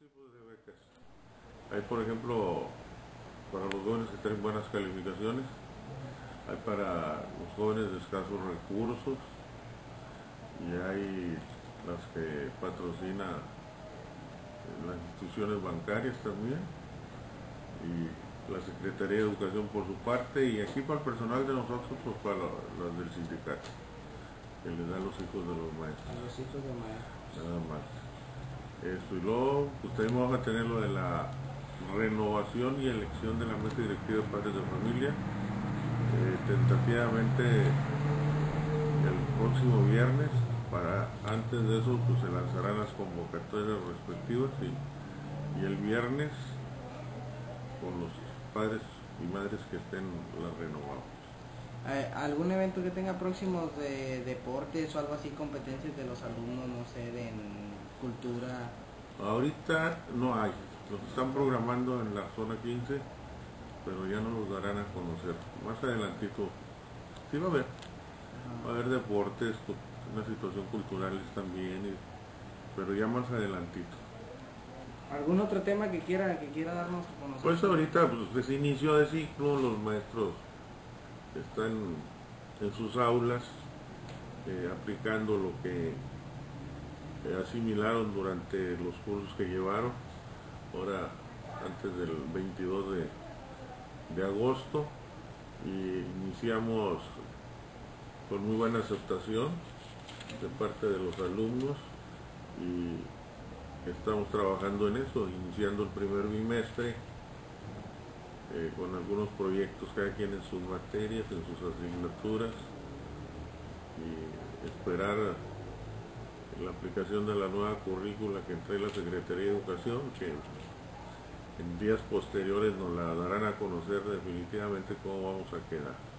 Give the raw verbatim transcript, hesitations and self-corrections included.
tipos de becas. Hay, por ejemplo, para los jóvenes que tienen buenas calificaciones, hay para los jóvenes de escasos recursos y hay las que patrocina las instituciones bancarias también y la Secretaría de Educación por su parte, y aquí para el personal de nosotros, pues para las del sindicato, que les da a los hijos de los maestros. A los hijos de maestros. Nada más. Esto, y luego pues también vamos a tener lo de la renovación y elección de la mesa directiva de padres de familia. Eh, tentativamente el próximo viernes, para antes de eso pues se lanzarán las convocatorias respectivas, y, y el viernes con los padres y madres que estén las renovamos. ¿Algún evento que tenga próximos de deportes o algo así, competencias de los alumnos, no sé, de en cultura? Ahorita no hay, los están programando en la zona quince, pero ya no los darán a conocer. Más adelantito sí va a haber, va a haber deportes, una situación culturales también, y, pero ya más adelantito. ¿Algún otro tema que quiera que quiera darnos a conocer? Pues ahorita pues, es inicio de ciclo, los maestros están en sus aulas eh, aplicando lo que eh, asimilaron durante los cursos que llevaron, ahora antes del veintidós de, de agosto, y iniciamos con muy buena aceptación de parte de los alumnos y estamos trabajando en eso, iniciando el primer bimestre eh, con algunos proyectos, cada quien en sus materias, en sus asignaturas, y esperar la aplicación de la nueva currícula que trae la Secretaría de Educación, que en días posteriores nos la darán a conocer definitivamente cómo vamos a quedar.